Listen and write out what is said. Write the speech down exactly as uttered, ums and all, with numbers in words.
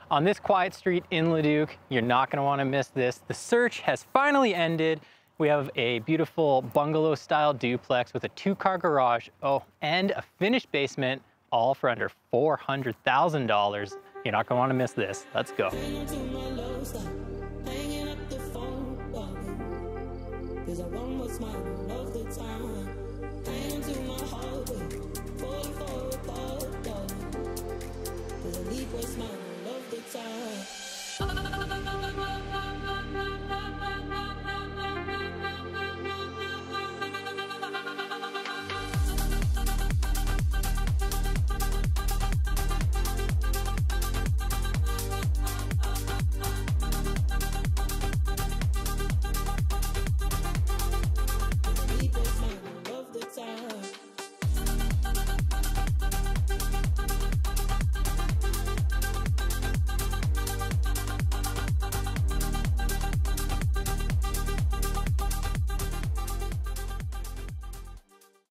On this quiet street in Leduc, you're not gonna wanna miss this. The search has finally ended. We have a beautiful bungalow style duplex with a two car garage, oh, and a finished basement, all for under four hundred thousand dollars. You're not gonna wanna miss this. Let's go. Cause I want what's mine all of the time. Paying to my hallway.